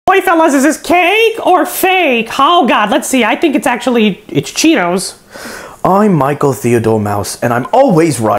Boy, fellas, is this cake or fake? Oh, God, let's see. I think it's Cheetos. I'm Michael Theodore Mouse, and I'm always right.